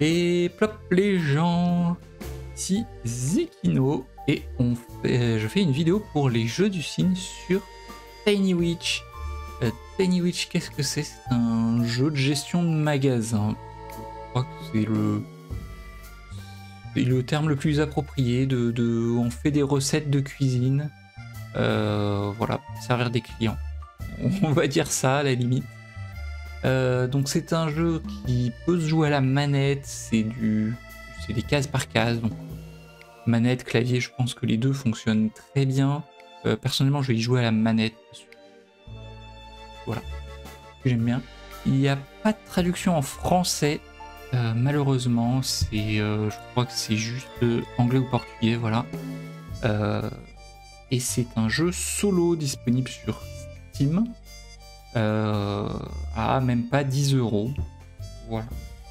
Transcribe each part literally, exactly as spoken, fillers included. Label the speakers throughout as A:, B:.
A: Et plop les gens, ici Zekino et on fait, je fais une vidéo pour les jeux du cygne sur Tiny Witch. Euh, Tiny Witch, qu'est-ce que c'est? C'est un jeu de gestion de magasin. Je crois que c'est le, c'est le terme le plus approprié. De, de, on fait des recettes de cuisine, euh, voilà, pour servir des clients. On va dire ça à la limite. Euh, donc c'est un jeu qui peut se jouer à la manette, c'est du, c'est des cases par case, donc manette, clavier, je pense que les deux fonctionnent très bien. Euh, personnellement, je vais y jouer à la manette. Voilà, j'aime bien. Il n'y a pas de traduction en français, euh, malheureusement. C'est, euh, je crois que c'est juste euh, anglais ou portugais, voilà. Euh, et c'est un jeu solo disponible sur Steam. Euh, à même pas dix euros. Voilà.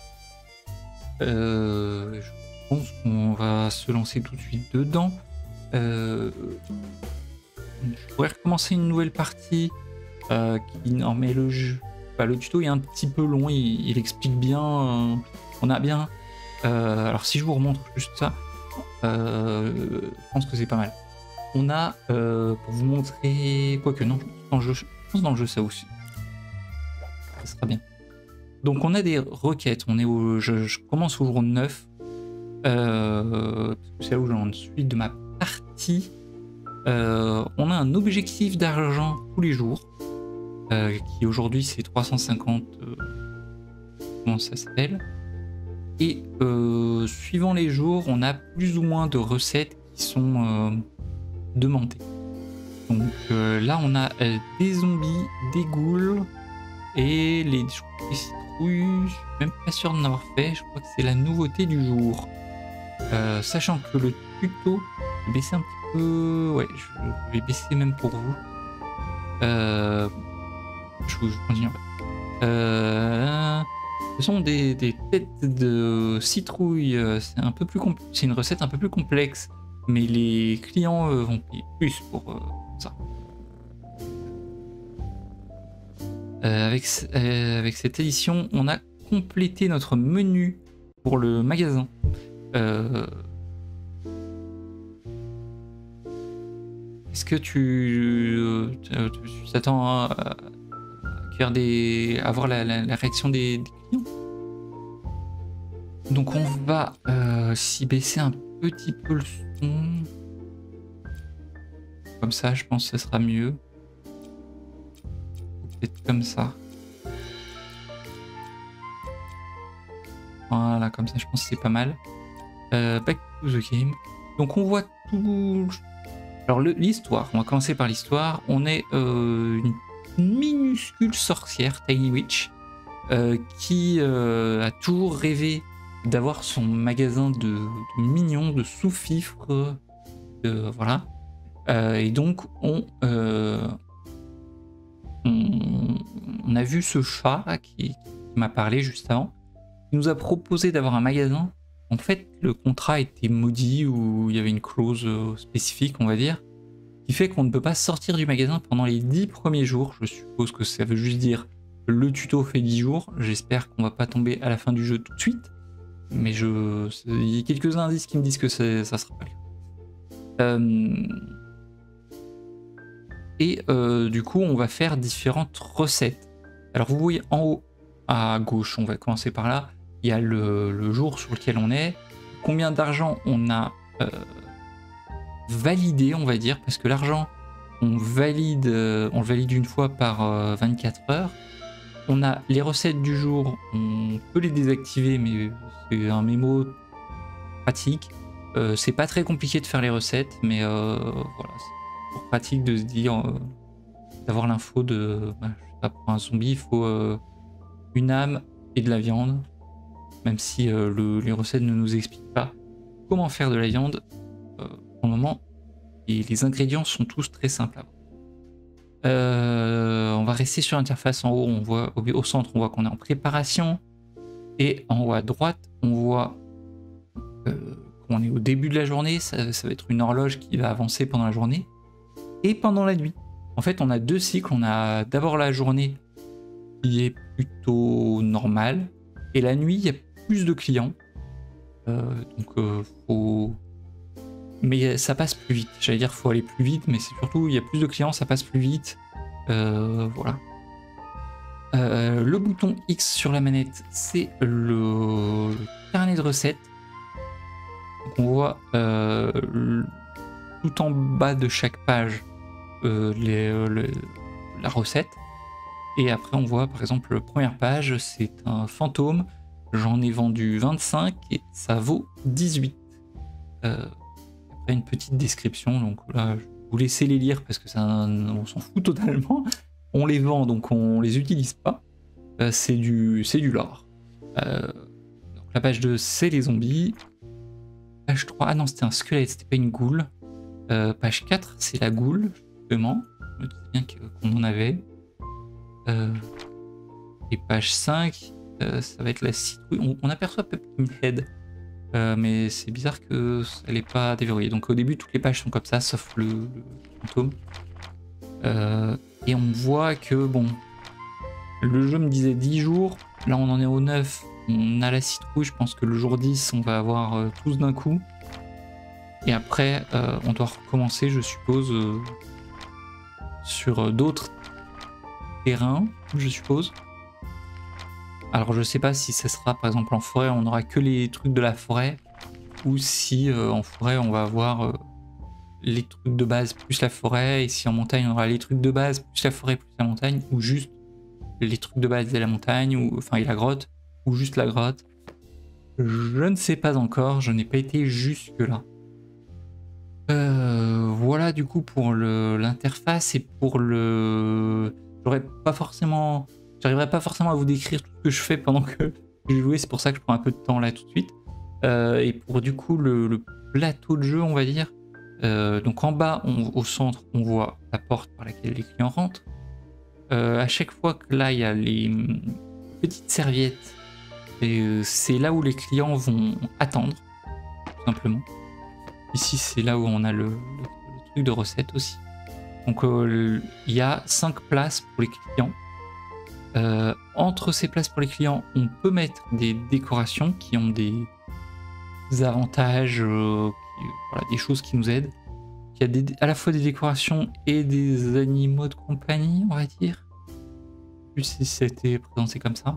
A: Euh, je pense qu'on va se lancer tout de suite dedans. Euh, je pourrais recommencer une nouvelle partie. Euh, qui, non, mais le jeu, bah, le tuto est un petit peu long. Il, il explique bien. Euh, on a bien. Euh, alors si je vous remontre juste ça, euh, je pense que c'est pas mal. On a euh, pour vous montrer, quoique non, dans le jeu, je pense dans le jeu ça aussi. Ça sera bien. Donc on a des requêtes, on est au, je, je commence au jour neuf, euh, c'est là où j'en suis de ma partie. Euh, on a un objectif d'argent tous les jours, euh, qui aujourd'hui c'est trois cent cinquante, euh, comment ça s'appelle, et euh, suivant les jours on a plus ou moins de recettes qui sont euh, demandées. Donc euh, là on a euh, des zombies, des ghouls, et les, je crois que les citrouilles, je suis même pas sûr d'en avoir fait, je crois que c'est la nouveauté du jour. Euh, sachant que le tuto, je vais baisser un petit peu, ouais, je vais baisser même pour vous. Euh, je, je continue. Euh, ce sont des, des têtes de citrouille, c'est un peu plus compl- c'est une recette un peu plus complexe, mais les clients euh, vont payer plus pour euh, ça. Euh, avec, euh, avec cette édition, on a complété notre menu pour le magasin. Euh... Est-ce que tu euh, tu t'attends à, à, des, à voir la, la, la réaction des, des clients? Donc on va euh, s'y baisser un petit peu le son. Comme ça, je pense que ça sera mieux. Peut-être comme ça. Voilà, comme ça, je pense que c'est pas mal. Euh, back to the game. Donc on voit tout. Alors l'histoire, on va commencer par l'histoire. On est euh, une minuscule sorcière, Tiny Witch, euh, qui euh, a toujours rêvé d'avoir son magasin de, de mignons, de sous-fifres, de, voilà. Euh, et donc on, euh, on, on a vu ce chat qui, qui m'a parlé juste avant. Il nous a proposé d'avoir un magasin. En fait, le contrat était maudit ou il y avait une clause spécifique, on va dire, qui fait qu'on ne peut pas sortir du magasin pendant les dix premiers jours. Je suppose que ça veut juste dire le tuto fait dix jours. J'espère qu'on va pas tomber à la fin du jeu tout de suite. Mais je, il y a quelques indices qui me disent que ça sera pas le cas. Euh, et euh, du coup, on va faire différentes recettes. Alors vous voyez en haut à gauche, on va commencer par là. Il y a le, le jour sur lequel on est, combien d'argent on a euh, validé, on va dire, parce que l'argent, on valide, euh, on le valide une fois par euh, vingt-quatre heures. On a les recettes du jour, on peut les désactiver, mais c'est un mémo pratique. Euh, c'est pas très compliqué de faire les recettes, mais euh, voilà, c'est pratique de se dire, euh, d'avoir l'info de, bah, je sais pas, pour un zombie, il faut euh, une âme et de la viande. Même si euh, le, les recettes ne nous expliquent pas comment faire de la viande, euh, pour le moment, et les ingrédients sont tous très simples. Euh, on va rester sur l'interface en haut, on voit au, au centre, on voit qu'on est en préparation, et en haut à droite, on voit euh, qu'on est au début de la journée, ça, ça va être une horloge qui va avancer pendant la journée, et pendant la nuit. En fait, on a deux cycles, on a d'abord la journée qui est plutôt normale, et la nuit, il y a plus de clients. Euh, donc euh, faut... Mais ça passe plus vite. J'allais dire faut aller plus vite, mais c'est surtout il y a plus de clients, ça passe plus vite. Euh, voilà. Euh, le bouton X sur la manette, c'est le... le carnet de recettes. Donc on voit euh, le... tout en bas de chaque page euh, les, euh, les... la recette. Et après on voit par exemple la première page, c'est un fantôme. J'en ai vendu vingt-cinq et ça vaut dix-huit. Euh, après une petite description, donc là je vais vous laisser les lire parce que ça, on s'en fout totalement. On les vend donc on les utilise pas. Euh, c'est du, c'est du lore. Euh, donc la page deux c'est les zombies. Page trois, ah non c'était un squelette, c'était pas une goule. Euh, page quatre c'est la goule, justement. Je me disais bien qu'on en avait. Euh, et page cinq, euh, ça va être la citrouille. On, on aperçoit Pumpkinhead, euh, mais c'est bizarre qu'elle n'est pas déverrouillée. Donc au début, toutes les pages sont comme ça, sauf le, le fantôme. Euh, et on voit que, bon, le jeu me disait dix jours. Là, on en est au neuf. On a la citrouille. Je pense que le jour dix, on va avoir euh, tous d'un coup. Et après, euh, on doit recommencer, je suppose, euh, sur euh, d'autres terrain, je suppose. Alors je sais pas si ça sera par exemple en forêt, on aura que les trucs de la forêt, ou si euh, en forêt on va avoir euh, les trucs de base plus la forêt, et si en montagne on aura les trucs de base plus la forêt plus la montagne, ou juste les trucs de base et la montagne, ou enfin et la grotte, ou juste la grotte. Je ne sais pas encore, je n'ai pas été jusque là. Euh, voilà du coup pour l'interface et pour le... J'aurais pas forcément, j'arriverai pas forcément à vous décrire tout ce que je fais pendant que je joue, c'est pour ça que je prends un peu de temps là tout de suite. Euh, et pour du coup le, le plateau de jeu, on va dire, euh, donc en bas, on, au centre, on voit la porte par laquelle les clients rentrent. Euh, à chaque fois que là, il y a les hum, petites serviettes, c'est là où les clients vont attendre, tout simplement. Ici, c'est là où on a le, le, le truc de recette aussi. Donc il euh, y a cinq places pour les clients. Euh, entre ces places pour les clients, on peut mettre des décorations qui ont des avantages, euh, qui, voilà, des choses qui nous aident. Il y a des, à la fois des décorations et des animaux de compagnie, on va dire. Plus si c'était présenté comme ça.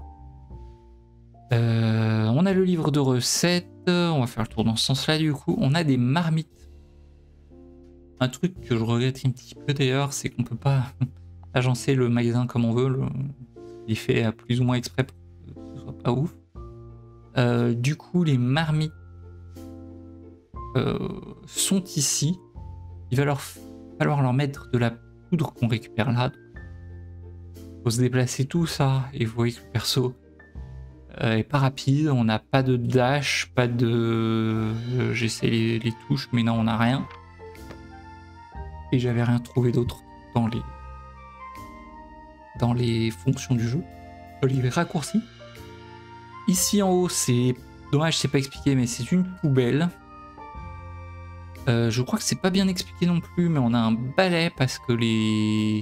A: Euh, on a le livre de recettes. On va faire le tour dans ce sens-là du coup. On a des marmites. Un truc que je regrette un petit peu d'ailleurs, c'est qu'on peut pas agencer le magasin comme on veut. Le... Il est fait à plus ou moins exprès pour que ce soit pas ouf. Euh, du coup, les marmites euh, sont ici. Il va leur falloir leur mettre de la poudre qu'on récupère là. Il faut se déplacer tout ça. Et vous voyez que le perso euh, est pas rapide. On n'a pas de dash, pas de... Euh, J'essaie les, les touches, mais non, on n'a rien. Et j'avais rien trouvé d'autre dans les dans les fonctions du jeu. Les raccourcis. Ici en haut, c'est dommage, c'est pas expliqué, mais c'est une poubelle. Euh, je crois que c'est pas bien expliqué non plus, mais on a un balai parce que les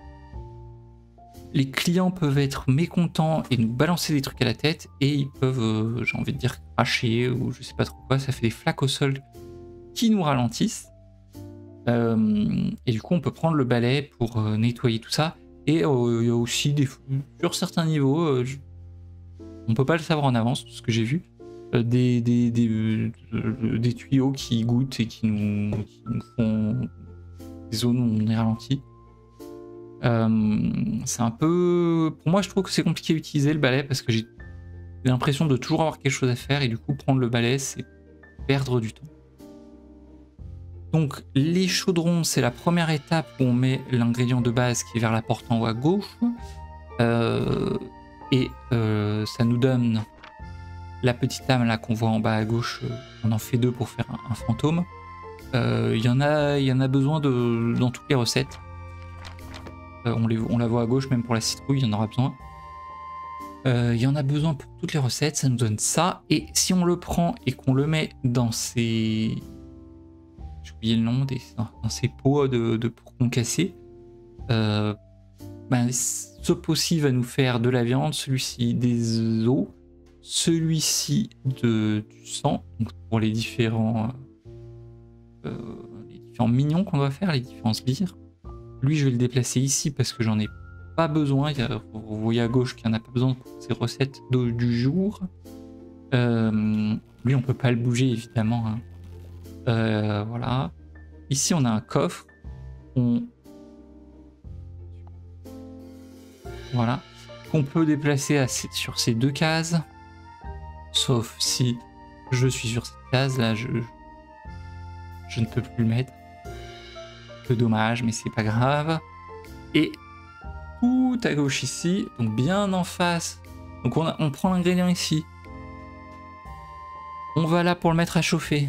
A: les clients peuvent être mécontents et nous balancer des trucs à la tête et ils peuvent, euh, j'ai envie de dire, cracher ou je sais pas trop quoi. Ça fait des flaques au sol qui nous ralentissent. Euh, et du coup, on peut prendre le balai pour euh, nettoyer tout ça. Et euh, il y a aussi des sur certains niveaux, euh, je, on peut pas le savoir en avance, tout ce que j'ai vu, euh, des, des, des, euh, des tuyaux qui goûtent et qui nous, qui nous font des zones où on est ralenti. Euh, c'est un peu, pour moi, je trouve que c'est compliqué à utiliser le balai parce que j'ai l'impression de toujours avoir quelque chose à faire et du coup, prendre le balai, c'est perdre du temps. Donc les chaudrons, c'est la première étape où on met l'ingrédient de base qui est vers la porte en haut à gauche. Euh, et euh, ça nous donne la petite lame là qu'on voit en bas à gauche. On en fait deux pour faire un, un fantôme. Il euh, y en a, il y en a besoin de, dans toutes les recettes. Euh, on, les, on la voit à gauche, même pour la citrouille, il y en aura besoin. Il euh, y en a besoin pour toutes les recettes, ça nous donne ça. Et si on le prend et qu'on le met dans ces... J'ai oublié le nom, des, dans ces pots de, de pour concasser, euh, ben, ce pot-ci va nous faire de la viande, celui-ci des os, celui-ci de du sang, donc pour les différents, euh, les différents mignons qu'on doit faire, les différents sbires. Lui, je vais le déplacer ici parce que j'en ai pas besoin. Il y a, vous voyez à gauche qu'il n'y en a pas besoin pour ces recettes de, du jour. Euh, lui, on peut pas le bouger, évidemment. Hein. Euh, voilà. Ici, on a un coffre. On... Voilà. Qu'on peut déplacer à, sur ces deux cases. Sauf si je suis sur cette case. Là, je, je ne peux plus le mettre. Peu dommage, mais c'est pas grave. Et tout à gauche ici, donc bien en face. Donc on, a, on prend l'ingrédient ici. On va là pour le mettre à chauffer.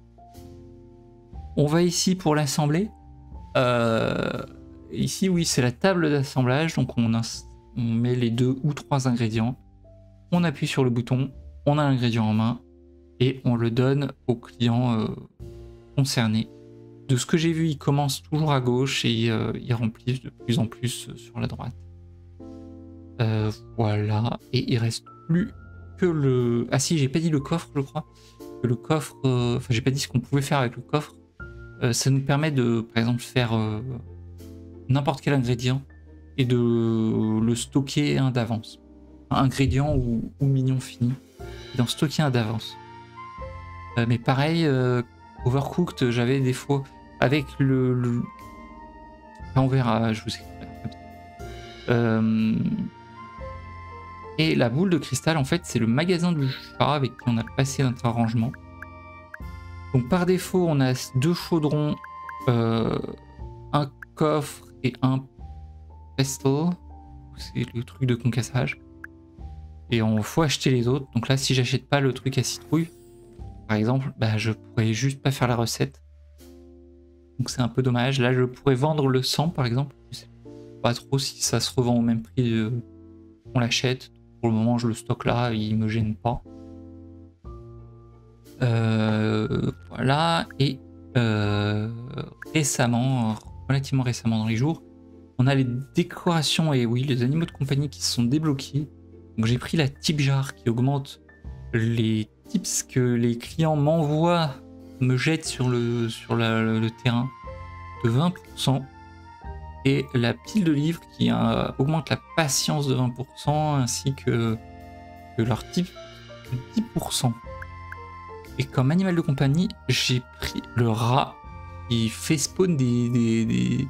A: On va ici pour l'assembler. Euh, ici, oui, c'est la table d'assemblage. Donc on, a, on met les deux ou trois ingrédients. On appuie sur le bouton. On a l'ingrédient en main. Et on le donne au client euh, concerné. De ce que j'ai vu, il commence toujours à gauche et euh, il remplit de plus en plus sur la droite. Euh, voilà. Et il reste plus que le... Ah si, j'ai pas dit le coffre, je crois. Que le coffre... Euh... Enfin, j'ai pas dit ce qu'on pouvait faire avec le coffre. Euh, ça nous permet de, par exemple, faire euh, n'importe quel ingrédient et de le stocker un d'avance. Un ingrédient ou, ou mignon fini. Et d'en stocker un d'avance. Euh, mais pareil... Euh... Overcooked, j'avais des fois avec le, le... Enfin, on verra, je vous explique. Euh... Et la boule de cristal, en fait, c'est le magasin du chat avec qui on a passé notre arrangement. Donc par défaut, on a deux chaudrons, euh, un coffre et un pestle. C'est le truc de concassage. Et on faut acheter les autres. Donc là, si j'achète pas le truc à citrouille, par exemple, bah, je pourrais juste pas faire la recette. Donc c'est un peu dommage. Là, je pourrais vendre le sang, par exemple. Je sais pas trop si ça se revend au même prix euh, qu'on l'achète. Pour le moment, je le stocke là, il me gêne pas. Euh, voilà. Et euh, récemment, relativement récemment dans les jours, on a les décorations et oui, les animaux de compagnie qui se sont débloqués. Donc j'ai pris la tip jar qui augmente les tips que les clients m'envoient, me jettent sur le, sur la, le, le terrain de vingt pour cent. Et la pile de livres qui euh, augmente la patience de vingt pour cent ainsi que, que leur type de dix pour cent. Et comme animal de compagnie, j'ai pris le rat qui fait spawn des... des, des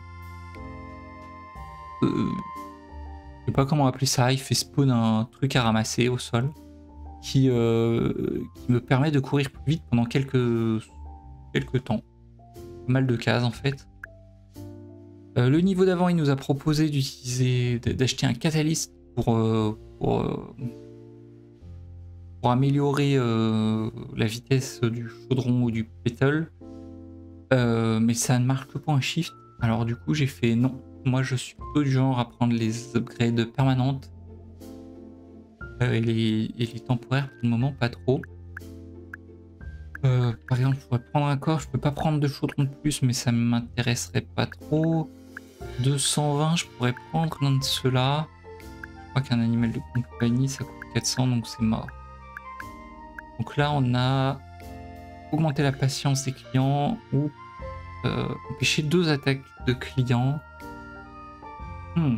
A: euh, je sais pas comment appeler ça, il fait spawn un truc à ramasser au sol. Qui, euh, qui me permet de courir plus vite pendant quelques, quelques temps. Pas mal de cases en fait. Euh, le niveau d'avant, il nous a proposé d'utiliser, d'acheter un catalyste pour, euh, pour, euh, pour améliorer euh, la vitesse du chaudron ou du pétale. Euh, mais ça ne marche que pour un shift. Alors du coup, j'ai fait non. Moi, je suis plutôt du genre à prendre les upgrades permanentes. Et les, et les temporaires pour le moment pas trop. Euh, par exemple, je pourrais prendre un corps, je peux pas prendre de chaudron de plus, mais ça m'intéresserait pas trop. deux cent vingt, je pourrais prendre l'un de ceux-là. Je crois qu'un animal de compagnie ça coûte quatre cents, donc c'est mort. Donc là, on a augmenté la patience des clients ou euh, empêcher deux attaques de clients. Hmm.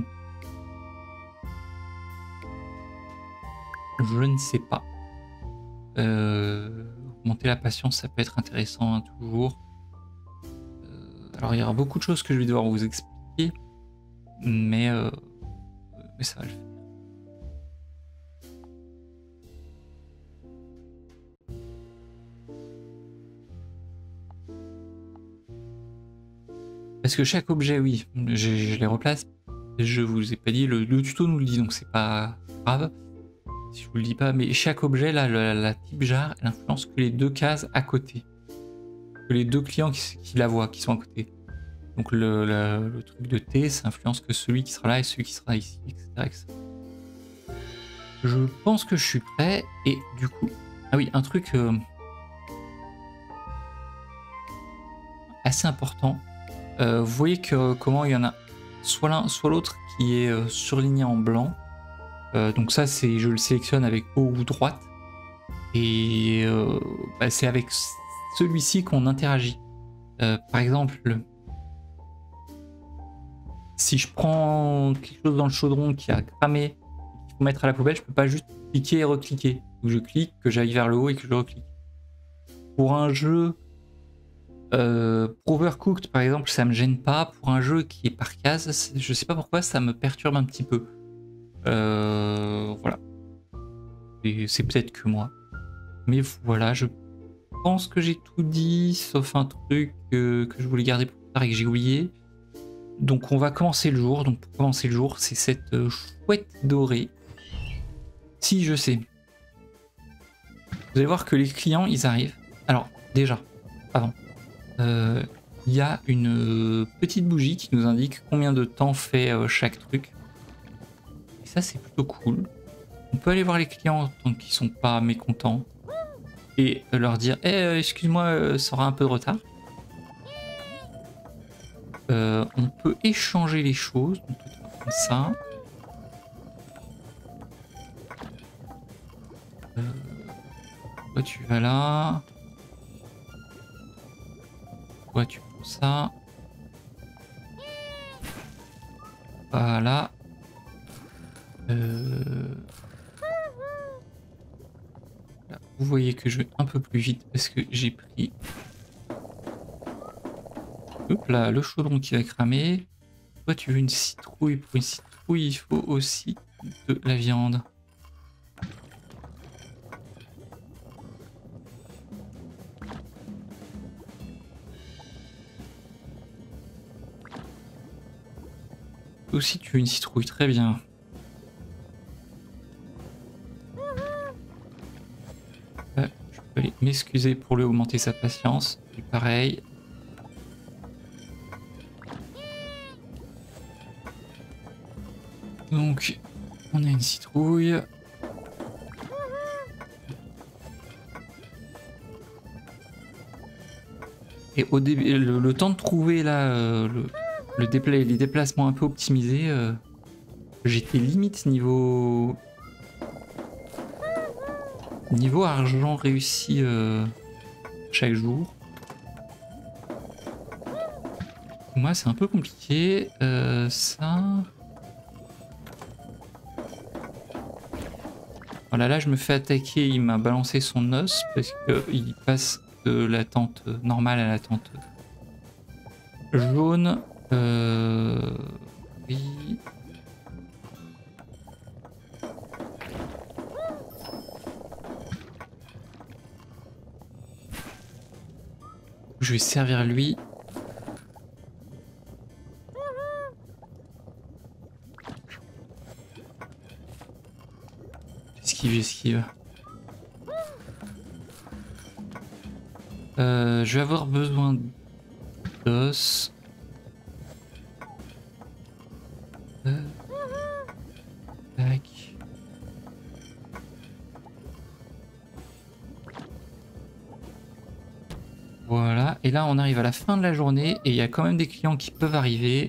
A: Je ne sais pas. Euh, augmenter la patience, ça peut être intéressant hein, toujours. Euh, alors il y aura beaucoup de choses que je vais devoir vous expliquer, mais, euh, mais ça va le faire. Parce que chaque objet, oui, je, je les replace. Je vous ai pas dit, le, le tuto nous le dit, donc c'est pas grave. Si je vous le dis pas, mais chaque objet, là, la, la type jar, elle influence que les deux cases à côté. Que les deux clients qui, qui la voient, qui sont à côté. Donc le, le, le truc de thé, ça influence que celui qui sera là et celui qui sera ici, et cetera et cetera. Je pense que je suis prêt, et du coup... Ah oui, un truc euh, assez important. Euh, vous voyez que comment il y en a soit l'un, soit l'autre qui est euh, surligné en blanc. Euh, donc ça, c'est je le sélectionne avec haut ou droite. Et euh, bah, c'est avec celui-ci qu'on interagit. Euh, par exemple, si je prends quelque chose dans le chaudron qui a cramé, qu'il faut mettre à la poubelle, je peux pas juste cliquer et recliquer. Donc je clique, que j'aille vers le haut et que je le reclique. Pour un jeu euh, pour Overcooked, par exemple, ça me gêne pas. Pour un jeu qui est par case, je sais pas pourquoi, ça me perturbe un petit peu. Euh, voilà. Et c'est peut-être que moi. Mais voilà, je pense que j'ai tout dit, sauf un truc euh, que je voulais garder pour plus tard et que j'ai oublié. Donc on va commencer le jour. Donc pour commencer le jour, c'est cette euh, chouette dorée. Si, je sais. Vous allez voir que les clients, ils arrivent. Alors, déjà, avant, euh, il y a une euh, petite bougie qui nous indique combien de temps fait euh, chaque truc. Et ça, c'est plutôt cool. On peut aller voir les clients tant qu'ils sont pas mécontents et leur dire hey, euh, excuse-moi, euh, ça aura un peu de retard. Euh, on peut échanger les choses, donc comme ça. Euh, toi, tu vas là. Toi, tu prends ça. Voilà. Euh... Là, vous voyez que je vais un peu plus vite parce que j'ai pris hop là, le chaudron qui va cramer. Toi, tu veux une citrouille. Pour une citrouille, il faut aussi de la viande. Aussi, tu veux une citrouille. Très bien. Euh, je peux aller m'excuser pour lui augmenter sa patience. Et pareil. Donc, on a une citrouille. Et au début, le, le temps de trouver là, euh, le, le dépla les déplacements un peu optimisés, euh, j'étais limite niveau niveau argent réussi euh, chaque jour. Moi, c'est un peu compliqué. Euh, ça. Voilà, là je me fais attaquer, il m'a balancé son os parce qu'il passe de la tente normale à la tente jaune. Euh... Oui. Je vais servir lui. J'esquive, j'esquive. Euh, je vais avoir besoin d'os. Euh... Tac. Voilà, et là on arrive à la fin de la journée et il y a quand même des clients qui peuvent arriver.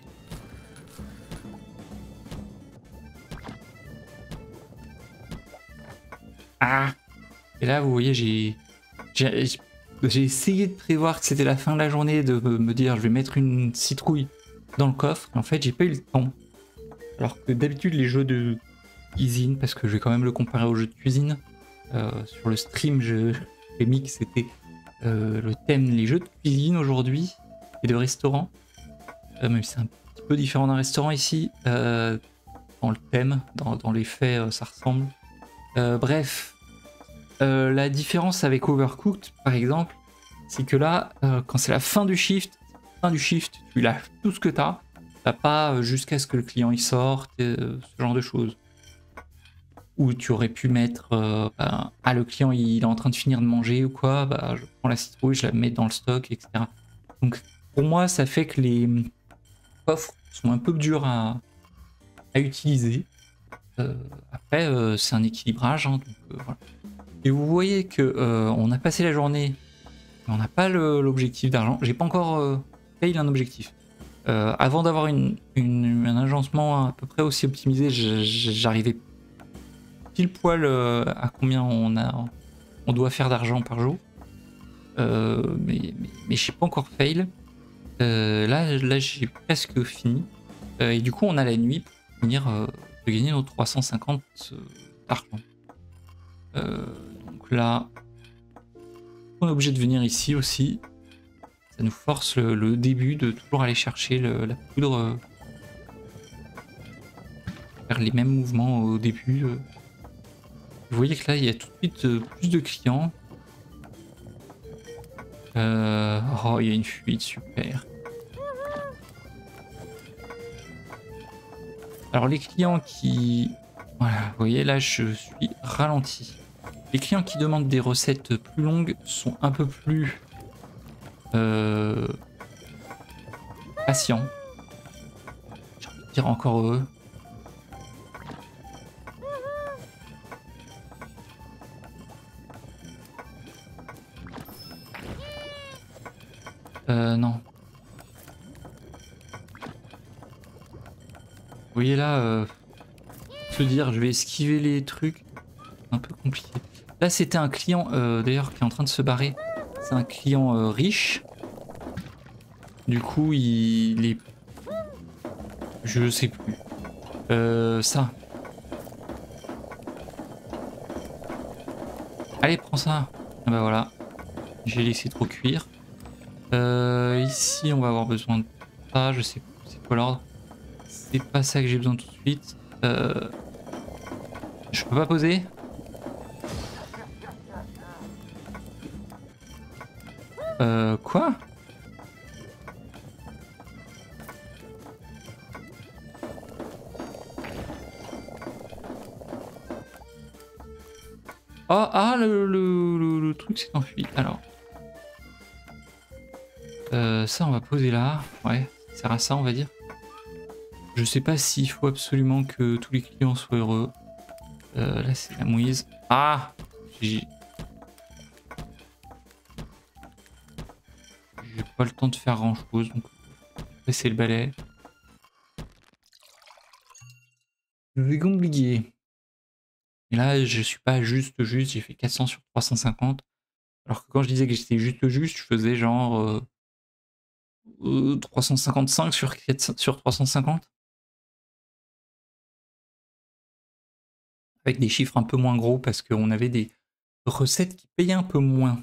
A: Ah! Et là vous voyez, j'ai j'ai essayé de prévoir que c'était la fin de la journée, de me dire je vais mettre une citrouille dans le coffre. En fait j'ai pas eu le temps. Alors que d'habitude les jeux de cuisine, parce que je vais quand même le comparer aux jeux de cuisine, euh, sur le stream j'ai mis que c'était euh, le thème les jeux de cuisine aujourd'hui et de restaurant. Euh, même si c'est un petit peu différent d'un restaurant ici, euh, dans le thème, dans, dans les faits euh, ça ressemble. Euh, bref. Euh, la différence avec Overcooked, par exemple, c'est que là, euh, quand c'est la fin du shift, fin du shift, tu lâches tout ce que t'as. T'as pas euh, jusqu'à ce que le client il sorte, euh, ce genre de choses. Ou tu aurais pu mettre, euh, bah, ah le client il est en train de finir de manger ou quoi, bah je prends la citrouille, je la mets dans le stock, et cetera. Donc pour moi, ça fait que les coffres sont un peu durs à, à utiliser. Euh, après, euh, c'est un équilibrage, hein, donc euh, voilà. Et vous voyez que euh, on a passé la journée, mais on n'a pas l'objectif d'argent. J'ai pas encore euh, payé un objectif. Euh, avant d'avoir une, une, un agencement à peu près aussi optimisé, j'arrivais pile poil euh, à combien on a on doit faire d'argent par jour. Euh, mais mais, mais j'ai pas encore fail. Euh, là, là j'ai presque fini. Euh, et du coup, on a la nuit pour finir euh, de gagner nos trois cent cinquante euh, d'argent. Euh, donc là, on est obligé de venir ici aussi. Ça nous force le, le début de toujours aller chercher le, la poudre. Euh, faire les mêmes mouvements au début. Euh. Vous voyez que là, il y a tout de suite euh, plus de clients. Euh, oh, il y a une fuite, super. Alors les clients qui... Voilà, vous voyez, là, je suis ralenti. Les clients qui demandent des recettes plus longues sont un peu plus... Euh, patients. J'ai envie de dire encore eux. Euh, non. Vous voyez là, euh, se dire je vais esquiver les trucs, c'est un peu compliqué. Là c'était un client euh, d'ailleurs qui est en train de se barrer. C'est un client euh, riche. Du coup il est... Je sais plus. Euh, ça. Allez prends ça. Ah bah voilà. J'ai laissé trop cuire. Euh, ici on va avoir besoin de ça. Je sais plus c'est quoi l'ordre. C'est pas ça que j'ai besoin tout de suite. Euh... Je peux pas poser? Euh... Quoi? Oh, ah, le, le, le, le truc s'est enfui. Alors. Euh, ça, on va poser là. Ouais, ça sert à ça, on va dire. Je sais pas s'il faut absolument que tous les clients soient heureux. Euh, là, c'est la mouise. Ah! J'ai pas le temps de faire grand chose, donc c'est le balai. C'est compliqué. Et là, je suis pas juste juste, j'ai fait quatre cents sur trois cent cinquante. Alors que quand je disais que j'étais juste juste, je faisais genre euh, euh, trois cent cinquante-cinq sur, quatre cents, sur trois cent cinquante. Avec des chiffres un peu moins gros parce qu'on avait des recettes qui payaient un peu moins.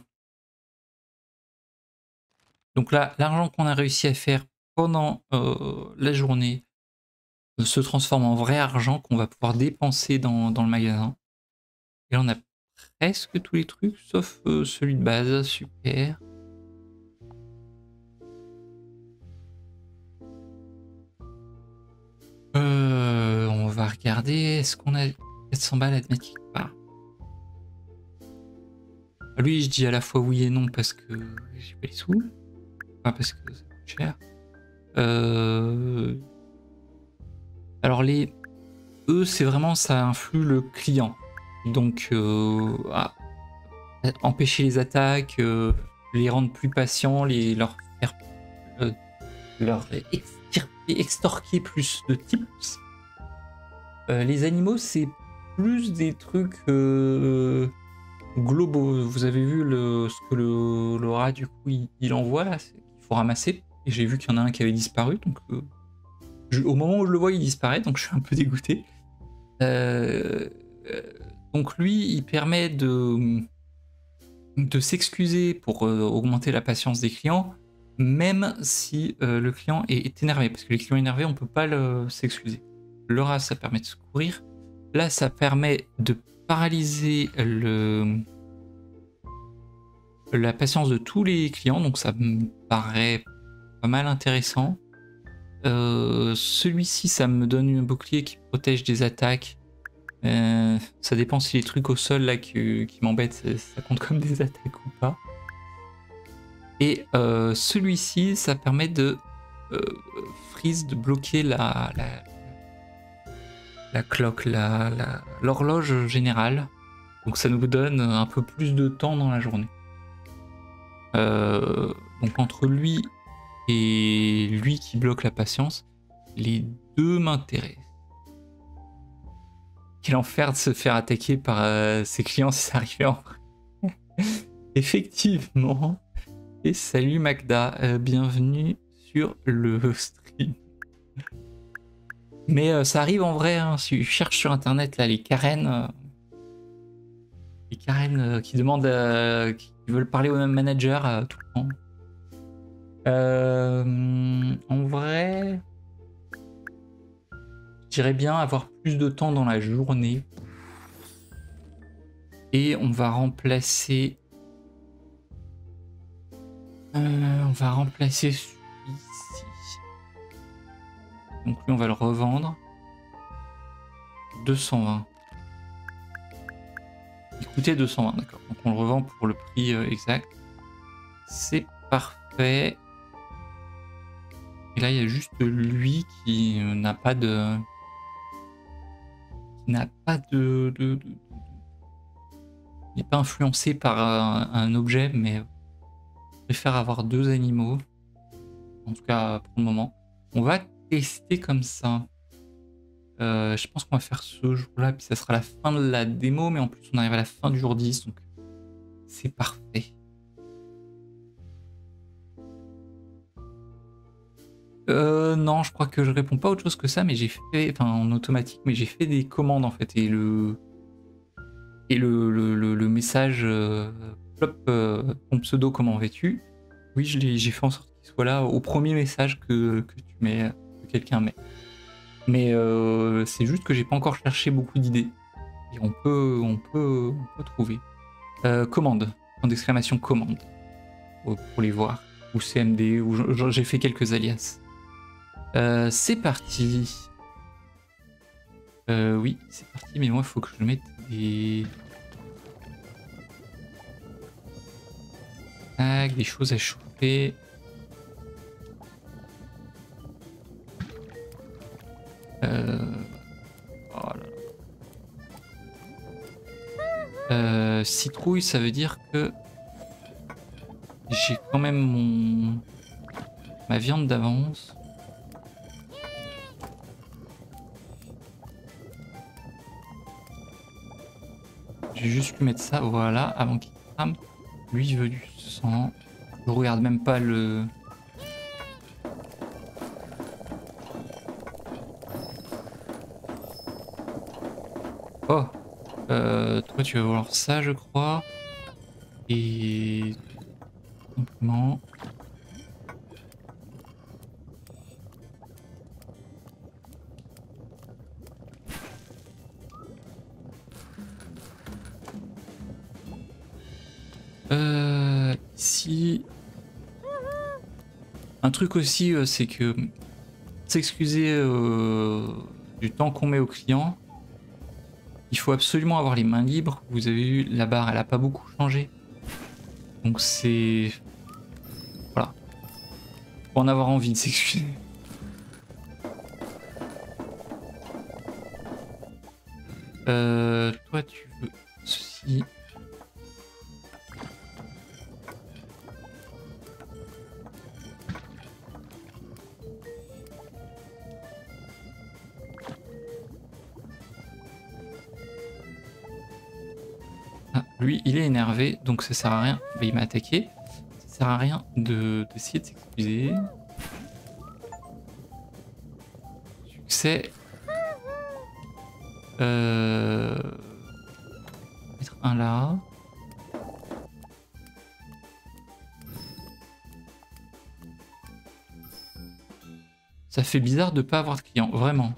A: Donc là, l'argent qu'on a réussi à faire pendant euh, la journée se transforme en vrai argent qu'on va pouvoir dépenser dans, dans le magasin. Et là, on a presque tous les trucs, sauf euh, celui de base. Super. Euh, on va regarder. Est-ce qu'on a quatre cents balles à mettre quelque part? Lui, je dis à la fois oui et non parce que j'ai pas les sous. Pas parce que ça coûte cher. Euh... Alors les... Eux, c'est vraiment, ça influe le client. Donc, euh... ah, empêcher les attaques, euh, les rendre plus patients, les, leur faire... Euh, leur extirper, extorquer plus de tips. Euh, les animaux, c'est plus des trucs euh, globaux. Vous avez vu le, ce que le, le rat, du coup, il, il envoie là, il faut ramasser. Et j'ai vu qu'il y en a un qui avait disparu, donc euh, je, au moment où je le vois, il disparaît, donc je suis un peu dégoûté. Euh, euh, donc lui, il permet de, de s'excuser pour euh, augmenter la patience des clients, même si euh, le client est, est énervé, parce que les clients énervés, on peut pas s'excuser. Le rat, ça permet de se courir. Là, ça permet de paralyser le, la patience de tous les clients, donc ça me paraît pas mal intéressant. Euh, Celui-ci, ça me donne un bouclier qui protège des attaques. Euh, ça dépend si les trucs au sol là qui, qui m'embêtent, ça, ça compte comme des attaques ou pas. Et euh, celui-ci, ça permet de euh, freeze, de bloquer la, la, la cloque, la, la, l'horloge générale. Donc ça nous donne un peu plus de temps dans la journée. Euh, donc entre lui et lui qui bloque la patience, les deux m'intéressent. Quel enfer de se faire attaquer par euh, ses clients si ça arrivait en vrai. Effectivement. Et salut Magda, euh, bienvenue sur le stream. Mais euh, ça arrive en vrai, hein, si tu cherches sur internet là, les Karen, euh, les Karen euh, qui demandent, euh, qui veulent parler au même manager euh, tout le temps. Euh, en vrai, je dirais bien avoir plus de temps dans la journée. Et on va remplacer... Euh, on va remplacer celui-ci. Donc lui, on va le revendre. deux cent vingt. Il coûtait deux cent vingt, d'accord. Donc on le revend pour le prix euh, exact. C'est parfait. Et là, il y a juste lui qui euh, n'a pas de... qui n'a pas de... de, de... Il n'est pas influencé par un, un objet, mais je préfère avoir deux animaux. En tout cas, pour le moment. On va tester comme ça. Euh, je pense qu'on va faire ce jour-là, puis ça sera la fin de la démo, mais en plus on arrive à la fin du jour dix, donc c'est parfait. Euh, non, je crois que je réponds pas à autre chose que ça, mais j'ai fait, enfin en automatique, mais j'ai fait des commandes en fait, et le et le, le, le, le message euh, Plop, euh, ton pseudo comment vas-tu? Oui, je l'ai, j'ai fait en sorte qu'il soit là au premier message que, que tu mets, que quelqu'un met. Mais euh, c'est juste que j'ai pas encore cherché beaucoup d'idées. Et on peut, on peut, on peut trouver. Euh, commande, point d'exclamation commande, pour, pour les voir. Ou C M D, ou je- j'ai fait quelques alias. Euh, c'est parti. Euh, oui, c'est parti, mais moi il faut que je mette des... Tac, des choses à chauffer. Euh... Oh là là. Euh, citrouille, ça veut dire que j'ai quand même mon ma viande d'avance. J'ai juste pu mettre ça, voilà, avant qu'il crame. Lui, il veut du sang. Je regarde même pas le... Oh, euh, toi tu vas voir ça, je crois. Et... simplement... Euh, ici... Un truc aussi, euh, c'est que... S'excuser euh, du temps qu'on met au client. Il faut absolument avoir les mains libres. Vous avez vu, la barre, elle a pas beaucoup changé. Donc c'est... Voilà. Faut en avoir envie de s'excuser. Euh, toi, tu veux ceci. Ah, lui, il est énervé, donc ça sert à rien. Bah, il m'a attaqué. Ça sert à rien de d'essayer de s'excuser. Succès. Euh... Mettre un là. Ça fait bizarre de pas avoir de clients, vraiment.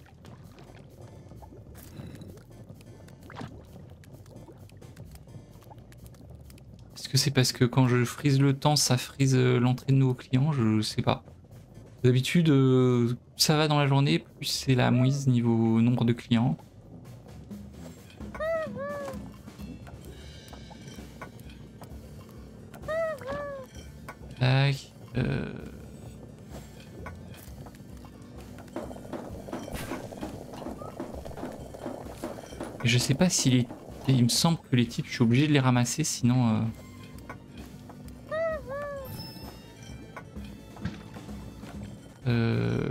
A: Est-ce que c'est parce que quand je freeze le temps, ça freeze l'entrée de nouveaux clients? Je sais pas. D'habitude, euh, plus ça va dans la journée, plus c'est la mouise niveau nombre de clients. Tac. Euh... Je sais pas si les... Il me semble que les types, je suis obligé de les ramasser, sinon... Euh... Euh...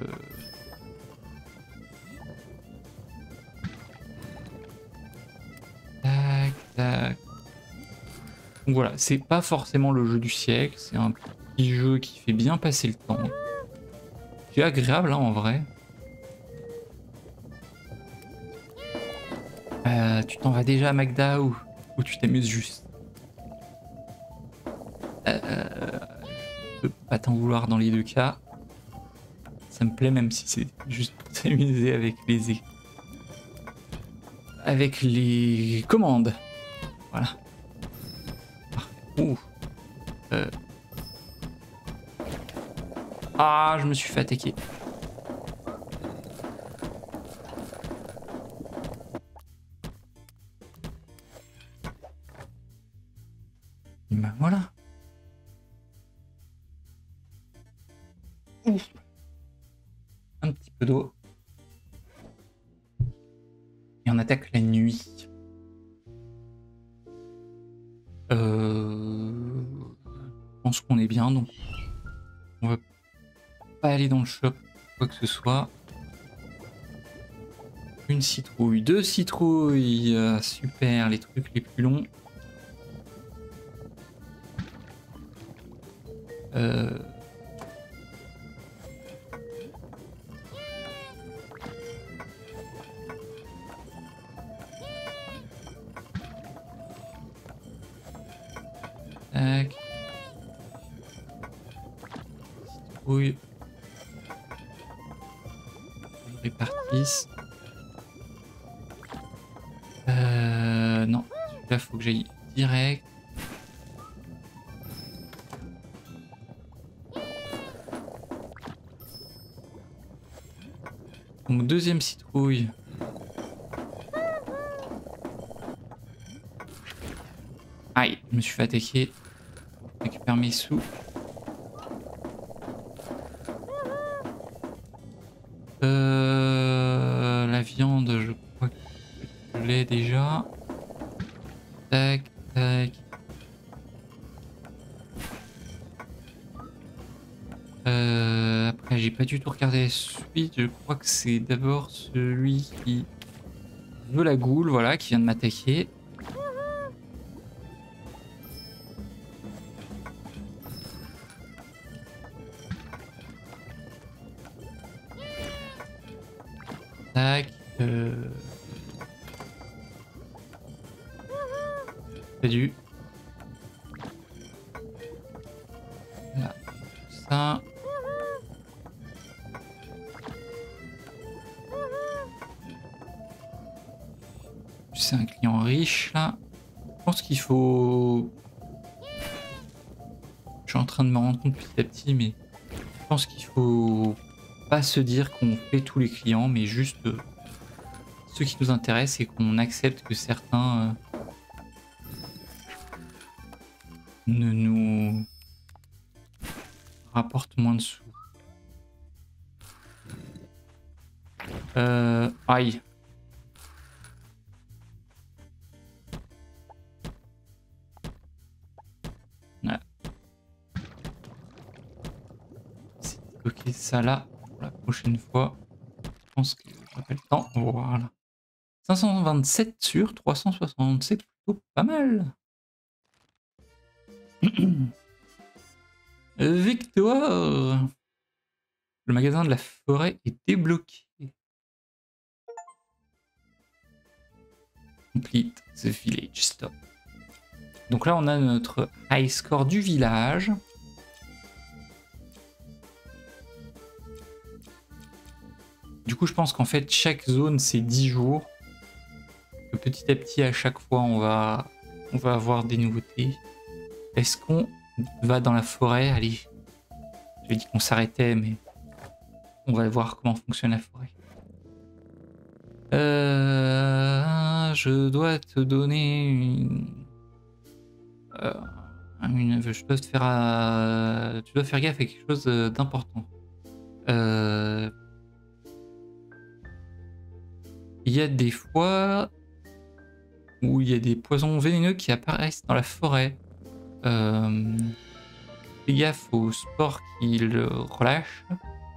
A: Tac, tac. Donc voilà, c'est pas forcément le jeu du siècle, c'est un petit jeu qui fait bien passer le temps. Qui est agréable hein, en vrai. Euh, tu t'en vas déjà à Magda ou, ou tu t'amuses juste? euh, Je peux pas t'en vouloir dans les deux cas. Ça me plaît même si c'est juste pour s'amuser avec les avec les commandes. Voilà. Parfait. Ouh. Euh. Ah, je me suis fait attaquer. Et ben voilà. Ouh. Un petit peu d'eau. Et on attaque la nuit. Euh... Je pense qu'on est bien, donc on va pas aller dans le shop, quoi que ce soit. Une citrouille, deux citrouilles, euh, super, les trucs les plus longs. Euh... Tac. Citrouille. Ils répartissent. Euh... Non, celui-là faut que j'aille direct. Donc deuxième citrouille. Aïe, je me suis fait attaquer. Je récupère mes sous. Euh, la viande, je crois que je l'ai déjà. Tac, tac. Euh, après, j'ai pas du tout regardé la suite. Je crois que c'est d'abord celui qui veut la goule, voilà, qui vient de m'attaquer. Tac. Euh... Salut. Là. Ça. C'est un client riche là. Je pense qu'il faut... Je suis en train de me rendre compte petit à petit, mais je pense qu'il faut pas se dire qu'on fait tous les clients, mais juste euh, ceux qui nous intéressent et qu'on accepte que certains euh, ne nous rapportent moins de sous. Euh, aïe. Ouais. C'est ok ça là pour la prochaine fois. Je pense que j'aurai pas le temps. Voilà. cinq cent vingt-sept sur trois cent soixante, c'est plutôt pas mal. Victoire. Le magasin de la forêt est débloqué. Complete the village stop. Donc là, on a notre high score du village. Du coup, je pense qu'en fait, chaque zone, c'est dix jours. Que petit à petit, à chaque fois, on va, on va avoir des nouveautés. Est-ce qu'on va dans la forêt? Allez, j'ai dit qu'on s'arrêtait, mais on va voir comment fonctionne la forêt. Euh, je dois te donner une... Euh, une je dois te faire... Euh, tu dois faire gaffe à quelque chose d'important. Euh, il y a des fois où il y a des poisons vénéneux qui apparaissent dans la forêt. Euh, fais gaffe aux spores qu'ils relâchent.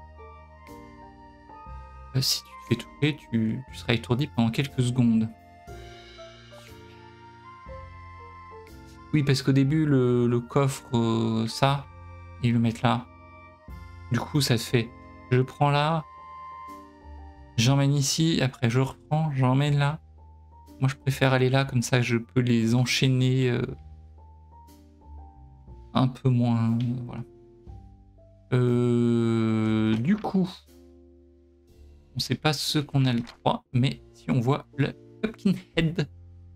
A: Euh, si tu te fais toucher, tu, tu seras étourdi pendant quelques secondes. Oui, parce qu'au début, le, le coffre, euh, ça, ils le mettent là. Du coup, ça se fait. Je prends là, j'emmène ici, après je reprends, j'emmène là. Moi, je préfère aller là, comme ça, je peux les enchaîner euh, un peu moins. Voilà. Euh, du coup, on sait pas ce qu'on a le droit, mais si on voit le Pumpkin Head,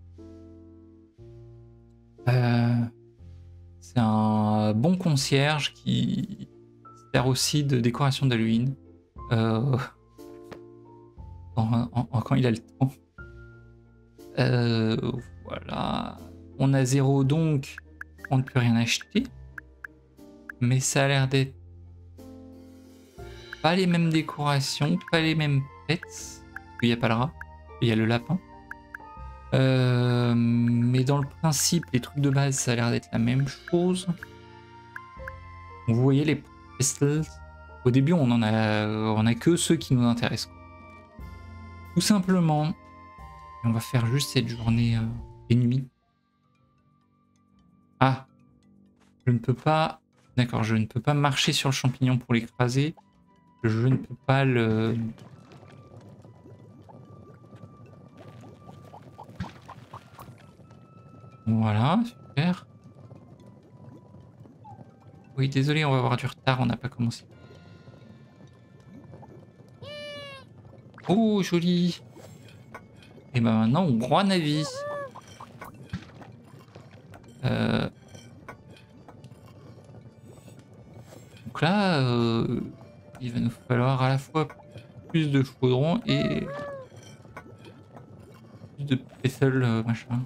A: euh, c'est un bon concierge qui sert aussi de décoration d'Halloween euh, en- en- en- quand il a le temps. Euh, voilà. On a zéro, donc on ne peut rien acheter. Mais ça a l'air d'être pas les mêmes décorations, pas les mêmes pets. Parce qu'il n'y a pas le rat, il y a le lapin. Euh, mais dans le principe, les trucs de base, ça a l'air d'être la même chose. Vous voyez les pestles. Au début, on en a, on a que ceux qui nous intéressent. Tout simplement. Et on va faire juste cette journée euh, et nuit. Ah, je ne peux pas. D'accord, je ne peux pas marcher sur le champignon pour l'écraser. Je ne peux pas le. Voilà, super. Oui, désolé, on va avoir du retard, on n'a pas commencé. Oh, joli. Et ben maintenant, on broie Navi. Euh... Donc là, euh... il va nous falloir à la fois plus de chaudron et plus de pestle, euh, machin.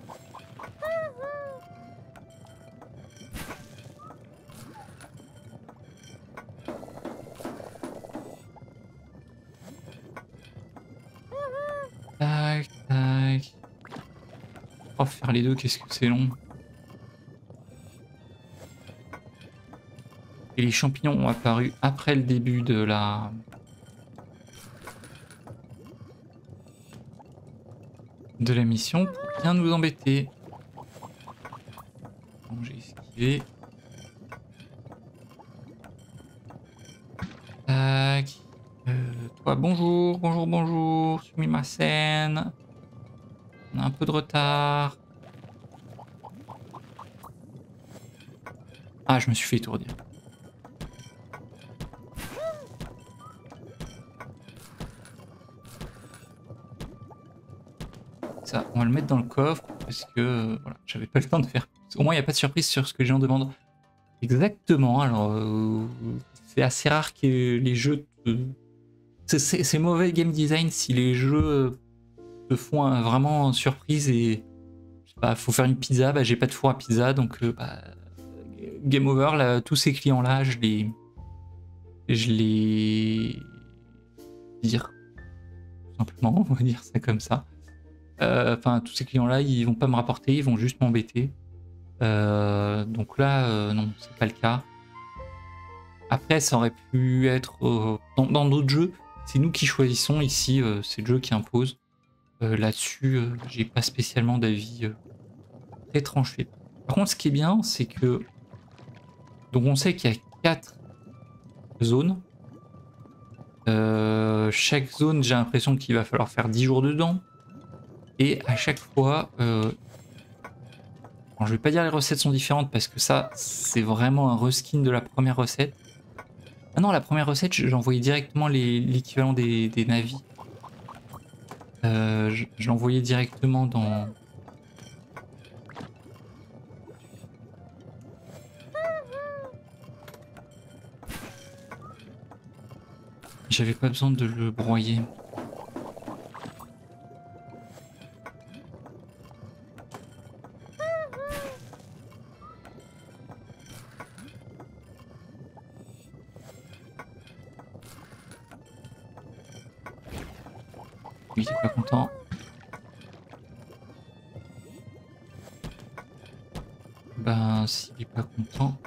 A: Tac, tac. Oh, faire les deux, qu'est-ce que c'est long. Et les champignons ont apparu après le début de la... de la mission pour bien nous embêter. Bon, j'ai esquivé. Tac. Euh, toi, bonjour, bonjour, bonjour. Sumimasen. On a un peu de retard. Ah, je me suis fait étourdir. Ça, on va le mettre dans le coffre parce que euh, voilà, j'avais pas le temps de faire. Au moins, il n'y a pas de surprise sur ce que les gens demandent. Exactement. Alors, euh, c'est assez rare que les jeux. Te... C'est mauvais game design si les jeux te font un, vraiment surprise et je sais pas, faut faire une pizza. Bah, j'ai pas de four à pizza, donc euh, bah, game over. Là, tous ces clients-là, je les, je les vire tout simplement. On va dire ça comme ça. Enfin, euh, tous ces clients-là, ils vont pas me rapporter, ils vont juste m'embêter. Euh, donc là, euh, non, c'est pas le cas. Après, ça aurait pu être euh, dans d'autres jeux. C'est nous qui choisissons ici, euh, c'est le jeu qui impose. Euh, Là-dessus, euh, j'ai pas spécialement d'avis euh, très tranché. Par contre, ce qui est bien, c'est que donc on sait qu'il y a quatre zones. Euh, chaque zone, j'ai l'impression qu'il va falloir faire dix jours dedans. Et à chaque fois, euh, alors, je vais pas dire les recettes sont différentes parce que ça, c'est vraiment un reskin de la première recette. Ah non, la première recette, j'ai envoyé directement l'équivalent des, des navis. Euh, je je l'envoyais directement dans... J'avais pas besoin de le broyer. Oui, il est pas content. Ben, s'il est pas content...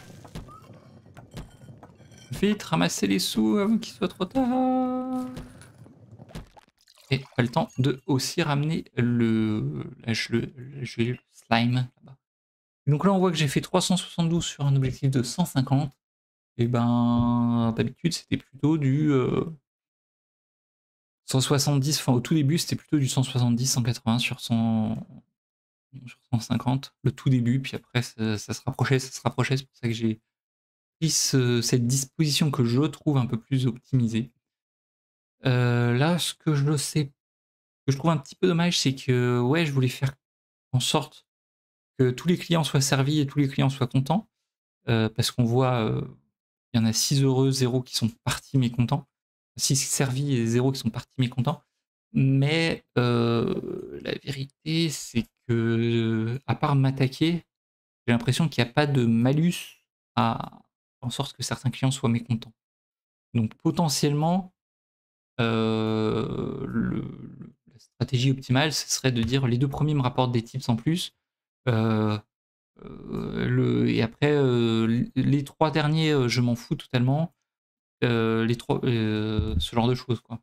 A: Vite, ramasser les sous avant qu'il soit trop tard. Et pas le temps de aussi ramener le, le, le, le slime là-bas. Donc là, on voit que j'ai fait trois cent soixante-douze sur un objectif de cent cinquante. Et ben, d'habitude, c'était plutôt du euh, cent soixante-dix. Enfin, au tout début, c'était plutôt du cent soixante-dix, cent quatre-vingts sur, cent, sur cent cinquante. Le tout début, puis après, ça, ça se rapprochait, ça se rapprochait. C'est pour ça que j'ai pris ce, cette disposition que je trouve un peu plus optimisée. Euh, là, ce que je sais, que je trouve un petit peu dommage, c'est que ouais, je voulais faire en sorte que tous les clients soient servis et tous les clients soient contents, euh, parce qu'on voit, euh, il y en a six heureux, zéro qui sont partis mécontents, six servis et zéro qui sont partis mécontents. Mais euh, la vérité, c'est que, à part m'attaquer, j'ai l'impression qu'il n'y a pas de malus à faire en sorte que certains clients soient mécontents. Donc potentiellement, euh, le, le- la stratégie optimale, ce serait de dire les deux premiers me rapportent des tips en plus, euh, euh, le, et après euh, les trois derniers, euh, je m'en fous totalement. Euh, les trois, euh, ce genre de choses, quoi.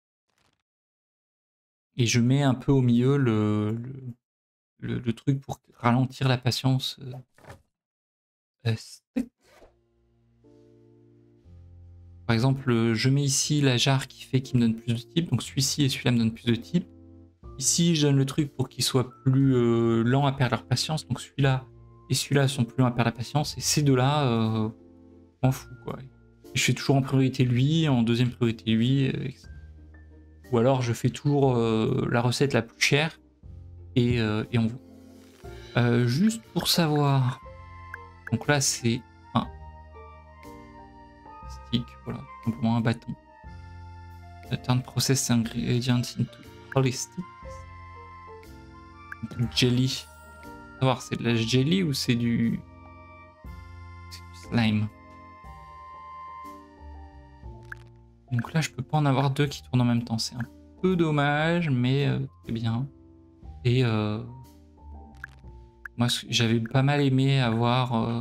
A: Et je mets un peu au milieu le, le, le- le truc pour ralentir la patience. euh, euh, Par exemple, euh, je mets ici la jarre qui fait qu'il me donne plus de types, donc celui-ci et celui-là me donnent plus de types. Ici, je donne le truc pour qu'ils soient plus euh, lents à perdre leur patience, donc celui-là et celui-là sont plus lents à perdre la patience, et ces deux-là, euh, m'en fous, quoi. Et je fais toujours en priorité lui, en deuxième priorité lui, euh, et cetera. Ou alors je fais toujours euh, la recette la plus chère, et, euh, et on voit. Euh, juste pour savoir, donc là c'est un stick, voilà, tout simplement un bâton. Turn process ingredients into holistic. Into jelly. Savoir, c'est de la jelly ou c'est du... c'est du slime. Donc là, je peux pas en avoir deux qui tournent en même temps. C'est un peu dommage, mais euh, c'est bien. Et euh, moi, j'avais pas mal aimé avoir euh,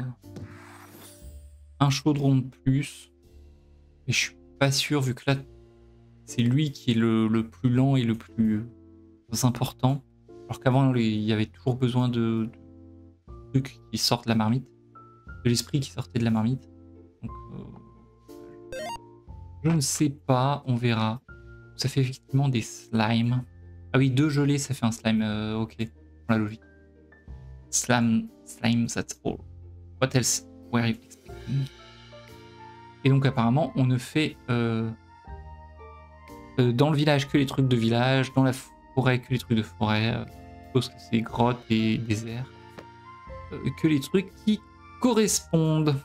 A: un chaudron de plus. Mais je suis pas sûr, vu que là, c'est lui qui est le, le plus lent et le plus important. Alors qu'avant, il y avait toujours besoin de, de trucs qui sortent de la marmite. De l'esprit qui sortait de la marmite. Donc, euh, je ne sais pas, on verra. Ça fait effectivement des slimes. Ah oui, deux gelées, ça fait un slime. Euh, ok, dans la logique. Slime, slime, that's all. What else were you expecting? Et donc apparemment, on ne fait euh, euh, dans le village que les trucs de village, dans la forêt que les trucs de forêt, euh, chose que c'est grottes et désert, euh, que les trucs qui correspondent.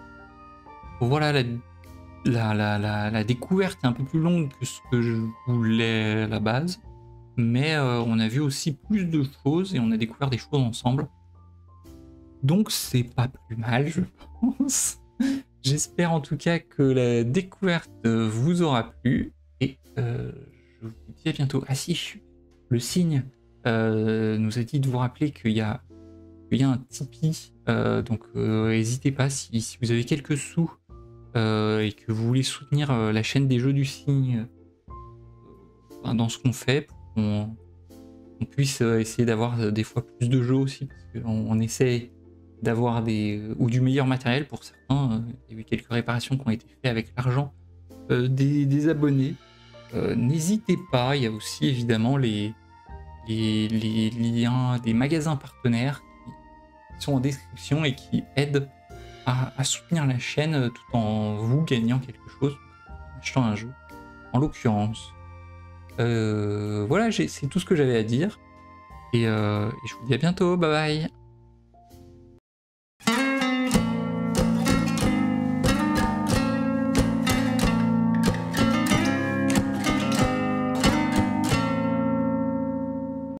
A: Voilà, la, la, la, la, la découverte est un peu plus longue que ce que je voulais à la base. Mais euh, on a vu aussi plus de choses et on a découvert des choses ensemble. Donc c'est pas plus mal, je pense. J'espère en tout cas que la découverte vous aura plu. Et euh, je vous dis à bientôt. Ah si, le signe euh, nous a dit de vous rappeler qu'il y a, qu'il y a un Tipeee. Euh, donc n'hésitez euh, pas, si, si vous avez quelques sous euh, et que vous voulez soutenir euh, la chaîne des jeux du signe euh, dans ce qu'on fait, on, on puisse essayer d'avoir des fois plus de jeux aussi, parce qu'on on essaie d'avoir des ou du meilleur matériel pour certains. Il y a eu quelques réparations qui ont été faites avec l'argent euh, des, des abonnés. Euh, N'hésitez pas, il y a aussi évidemment les, les, les liens des magasins partenaires qui sont en description et qui aident à, à soutenir la chaîne tout en vous gagnant quelque chose en achetant un jeu. En l'occurrence, Euh, voilà, c'est tout ce que j'avais à dire. Et, euh, et je vous dis à bientôt. Bye bye.